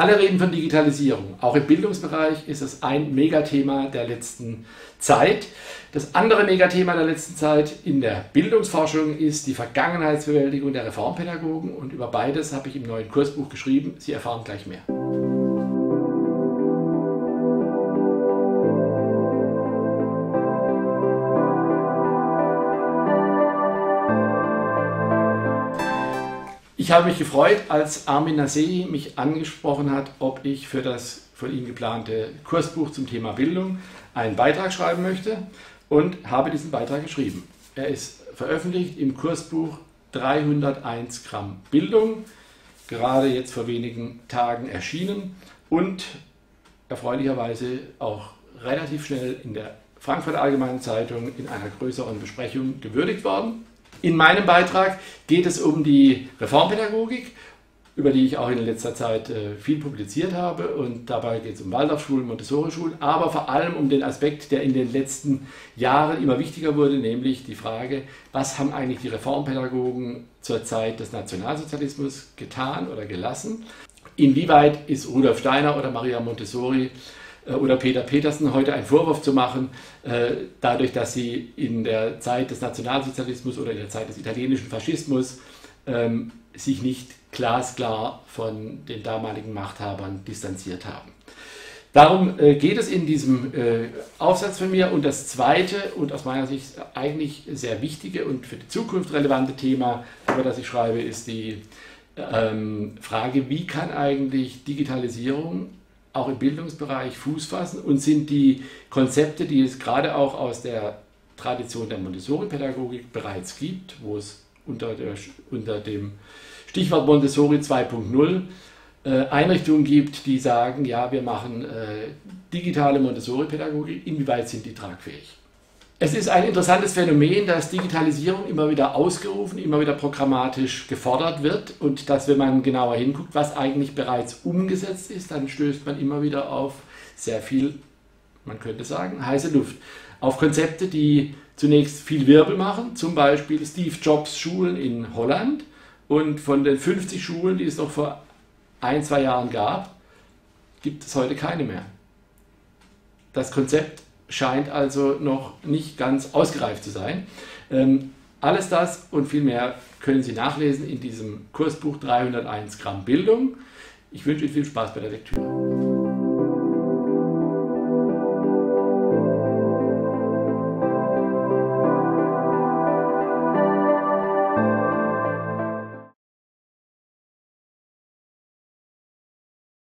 Alle reden von Digitalisierung. Auch im Bildungsbereich ist es ein Megathema der letzten Zeit. Das andere Megathema der letzten Zeit in der Bildungsforschung ist die Vergangenheitsbewältigung der Reformpädagogen. Und über beides habe ich im neuen Kursbuch geschrieben. Sie erfahren gleich mehr. Ich habe mich gefreut, als Armin Nasehi mich angesprochen hat, ob ich für das von ihm geplante Kursbuch zum Thema Bildung einen Beitrag schreiben möchte und habe diesen Beitrag geschrieben. Er ist veröffentlicht im Kursbuch 301 Gramm Bildung, gerade jetzt vor wenigen Tagen erschienen und erfreulicherweise auch relativ schnell in der Frankfurter Allgemeinen Zeitung in einer größeren Besprechung gewürdigt worden. In meinem Beitrag geht es um die Reformpädagogik, über die ich auch in letzter Zeit viel publiziert habe. Und dabei geht es um Waldorfschulen, Montessori-Schulen, aber vor allem um den Aspekt, der in den letzten Jahren immer wichtiger wurde, nämlich die Frage, was haben eigentlich die Reformpädagogen zur Zeit des Nationalsozialismus getan oder gelassen? Inwieweit ist Rudolf Steiner oder Maria Montessori oder Peter Petersen heute einen Vorwurf zu machen, dadurch, dass sie in der Zeit des Nationalsozialismus oder in der Zeit des italienischen Faschismus sich nicht glasklar von den damaligen Machthabern distanziert haben. Darum geht es in diesem Aufsatz von mir. Und das zweite und aus meiner Sicht eigentlich sehr wichtige und für die Zukunft relevante Thema, über das ich schreibe, ist die Frage, wie kann eigentlich Digitalisierung auch im Bildungsbereich Fuß fassen und sind die Konzepte, die es gerade auch aus der Tradition der Montessori-Pädagogik bereits gibt, wo es unter dem Stichwort Montessori 2.0 Einrichtungen gibt, die sagen, ja, wir machen digitale Montessori-Pädagogik, inwieweit sind die tragfähig? Es ist ein interessantes Phänomen, dass Digitalisierung immer wieder ausgerufen, immer wieder programmatisch gefordert wird und dass, wenn man genauer hinguckt, was eigentlich bereits umgesetzt ist, dann stößt man immer wieder auf sehr viel, man könnte sagen, heiße Luft. Auf Konzepte, die zunächst viel Wirbel machen, zum Beispiel Steve Jobs Schulen in Holland, und von den 50 Schulen, die es noch vor 1-2 Jahren gab, gibt es heute keine mehr. Das Konzept scheint also noch nicht ganz ausgereift zu sein. Alles das und viel mehr können Sie nachlesen in diesem Kursbuch 301 Gramm Bildung. Ich wünsche Ihnen viel Spaß bei der Lektüre.